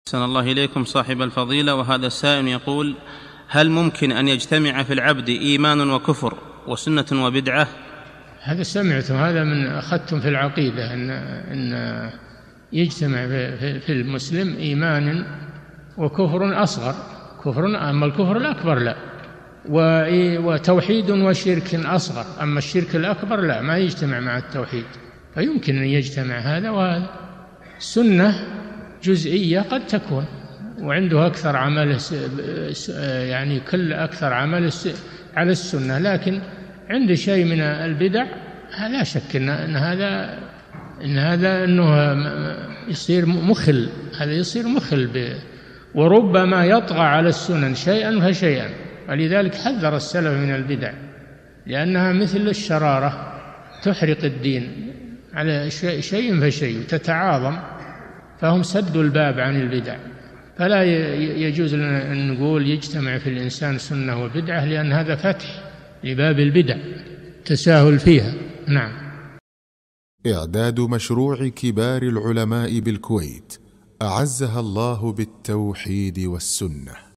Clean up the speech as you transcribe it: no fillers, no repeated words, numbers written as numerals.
أحسن الله إليكم صاحب الفضيلة. وهذا السائل يقول: هل ممكن أن يجتمع في العبد إيمان وكفر وسنة وبدعة؟ هذا سمعتم، هذا من أخذتم في العقيدة أن يجتمع في المسلم إيمان وكفر أصغر، أما الكفر الأكبر لا، وتوحيد وشرك أصغر، أما الشرك الأكبر لا، ما يجتمع مع التوحيد، فيمكن أن يجتمع هذا وهذا. السنة جزئية قد تكون وعنده أكثر عمل، يعني كل أكثر عمل على السنة، لكن عنده شيء من البدع لا شك أن هذا أنه يصير مخل، هذا يصير مخل وربما يطغى على السنن شيئا فشيئا. ولذلك حذر السلف من البدع، لأنها مثل الشرارة تحرق الدين على شيء فشيء تتعاظم، فهم سدوا الباب عن البدع. فلا يجوز أن نقول يجتمع في الإنسان سنة وبدعة، لأن هذا فتح لباب البدع تساهل فيها. نعم. إعداد مشروع كبار العلماء بالكويت أعزها الله بالتوحيد والسنة.